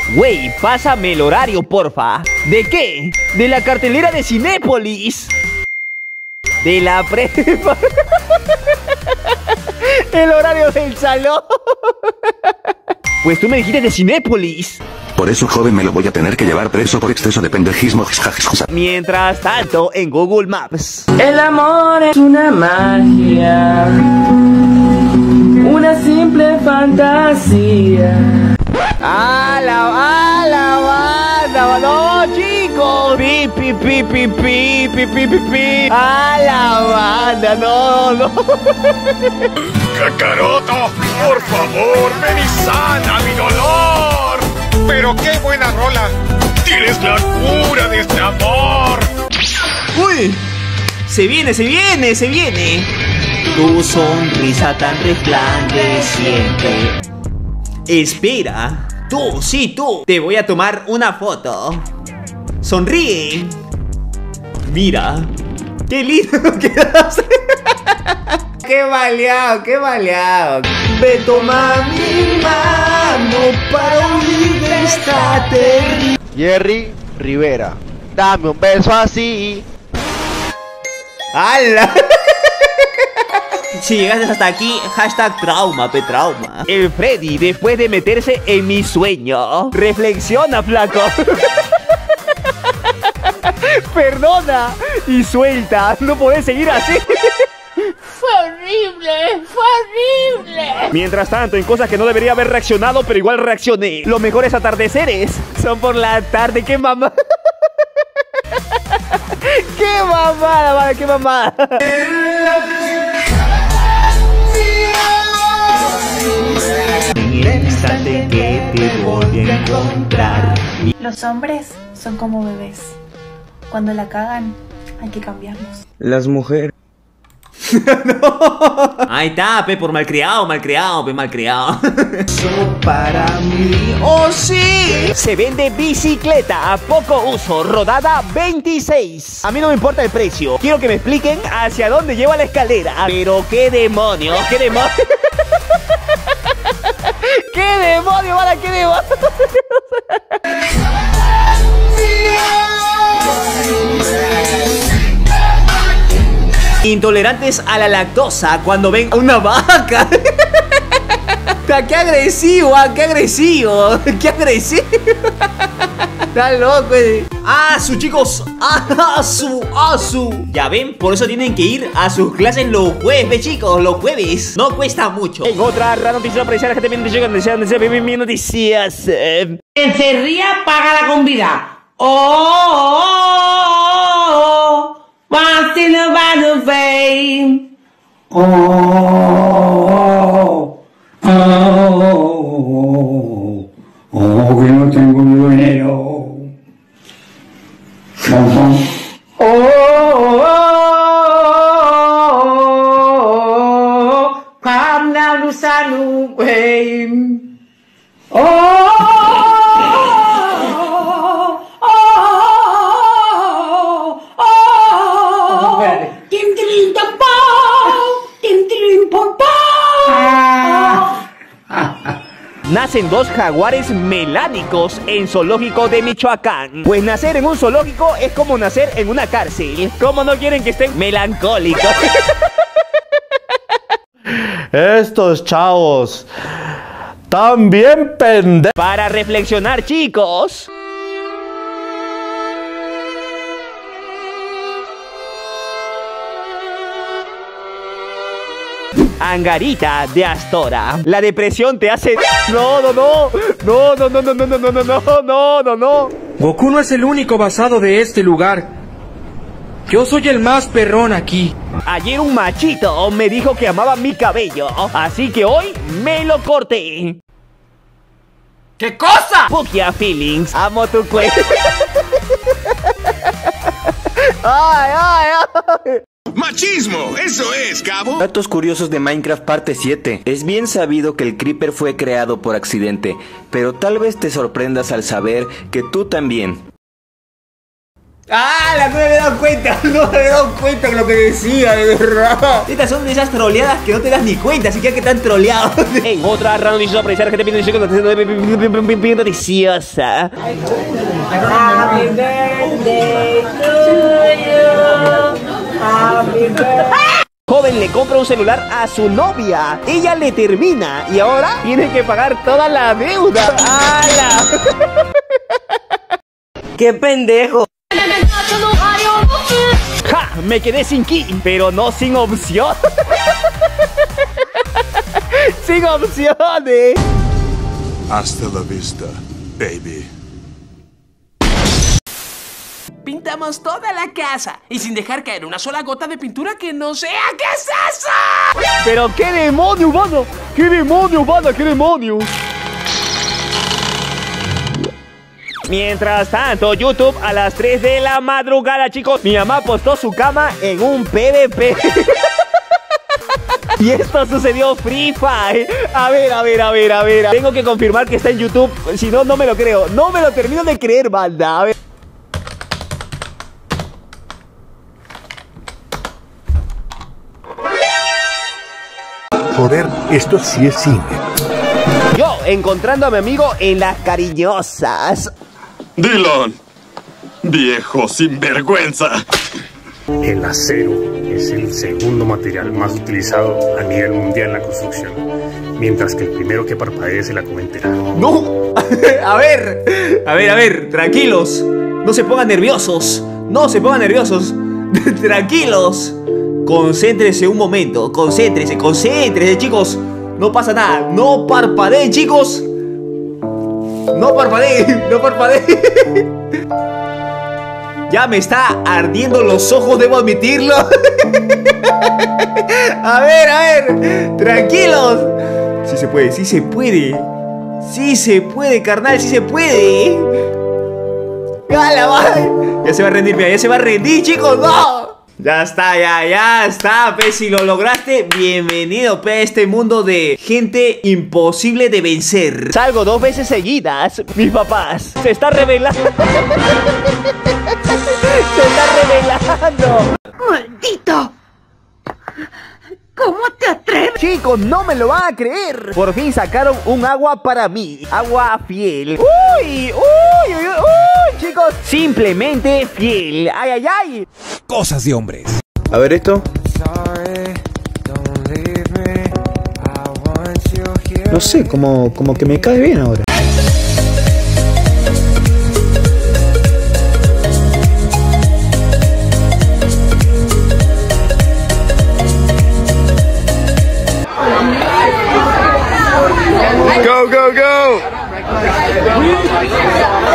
Güey, pásame el horario, porfa. ¿De qué? De la cartelera de Cinépolis. De la prepa. El horario del salón. Pues tú me dijiste de Cinépolis. Por eso, joven, me lo voy a tener que llevar preso por exceso de pendejismo. Mientras tanto, en Google Maps. El amor es una magia, una simple fantasía. ¡A la banda! ¡No, chicos! ¡Pi, pi, pi, pi, pi, pi, pi, pi, pi! ¡A la banda! ¡No! ¡Kakaroto! ¡Por favor, ven y sana mi dolor! ¡Pero qué buena rola! ¡Tienes la cura de este amor! ¡Uy! ¡Se viene! Tu sonrisa tan resplandeciente. Espera. Tú, sí, tú. Te voy a tomar una foto. Sonríe. Mira. ¡Qué lindo quedaste! ¡Qué baleado! Ve, toma mi mano para huir de esta terrible. Jerry Rivera, dame un beso así. ¡Hala! Si llegaste hasta aquí, hashtag trauma, trauma. El Freddy, después de meterse en mi sueño. Reflexiona, flaco. Perdona y suelta. No podés seguir así. Fue horrible. Mientras tanto, en cosas que no debería haber reaccionado, pero igual reaccioné. Los mejores atardeceres son por la tarde. ¡Qué mamá! ¡Qué mamada, madre! ¡Qué mamada! En el instante que te voy a encontrar. Los hombres son como bebés. Cuando la cagan, hay que cambiarlos. Las mujeres. No. Ahí está, por malcriado. Para mí, oh sí. Se vende bicicleta a poco uso, rodada 26. A mí no me importa el precio. Quiero que me expliquen hacia dónde lleva la escalera. Pero qué demonios. ¡Qué demonio, vale! ¡Qué demonio! Intolerantes a la lactosa cuando ven a una vaca. ¡Qué agresivo! Está loco. Chicos. Ya ven, por eso tienen que ir a sus clases los jueves, chicos. Los jueves. No cuesta mucho. En otra noticia aparece la gente viendo noticias. Quien se ría paga la convida. Once in a battle fame. Que no tengo dinero. Come down to Sanu Fame. Nacen dos jaguares melánicos en zoológico de Michoacán. Pues nacer en un zoológico es como nacer en una cárcel. ¿Cómo no quieren que estén melancólicos? Estos chavos también pendejos. Para reflexionar, chicos. Angarita de Astora. La depresión te hace... No. Goku no es el único basado de este lugar. Yo soy el más perrón aquí. Ayer un machito me dijo que amaba mi cabello, así que hoy me lo corté. ¿Qué cosa? Pukia Feelings, amo tu cuello. Ay. ¡Machismo! ¡Eso es, cabo! Datos curiosos de Minecraft parte 7. Es bien sabido que el Creeper fue creado por accidente, pero tal vez te sorprendas al saber que tú también. ¡Ah! No me había dado cuenta. No me había dado cuenta de lo que decía, de verdad. Estas son de esas troleadas que no te das ni cuenta, así que tan troleado. En otra random y sorpresa, gente bien deliciosa. Happy birthday to you. Happy birthday. Joven le compra un celular a su novia. Ella le termina y ahora tiene que pagar toda la deuda. ¡Hala! ¡Qué pendejo! ¡Ja! Me quedé sin ki, pero no sin opción. Sin opciones. Hasta la vista, baby. Pintamos toda la casa y sin dejar caer una sola gota de pintura que no sea. ¿Qué es eso? Pero qué demonio, mano. Qué demonio, mano, qué demonio. Mientras tanto, YouTube a las 3 de la madrugada, chicos. Mi mamá postó su cama en un PvP. Y esto sucedió Free Fire. A ver. Tengo que confirmar que está en YouTube. Si no, no me lo creo. No me lo termino de creer, banda. A ver. Joder, esto sí es cine. Yo encontrando a mi amigo en las cariñosas. Dylan, viejo sinvergüenza. El acero es el segundo material más utilizado a nivel mundial en la construcción, mientras que el primero que parpadee se la cometerá. ¡No! A ver, tranquilos. No se pongan nerviosos. Tranquilos. Concéntrense un momento. Concéntrense, chicos. No pasa nada. No parpadeen, chicos. No parpadeen. Ya me está ardiendo los ojos, debo admitirlo. A ver. Tranquilos. Sí se puede. Sí se puede, carnal, sí se puede. Ya se va a rendir, chicos, no. Ya está, pe, si lo lograste, bienvenido, pe, a este mundo de gente imposible de vencer. Salgo 2 veces seguidas, mis papás. Se está revelando. ¡Maldito! ¿Cómo te atreves? Chicos, no me lo van a creer. Por fin sacaron un agua para mí. Agua fiel. Uy, chicos, simplemente fiel. Ay. Cosas de hombres. A ver esto. No sé, como que me cae bien ahora. Go, go, go!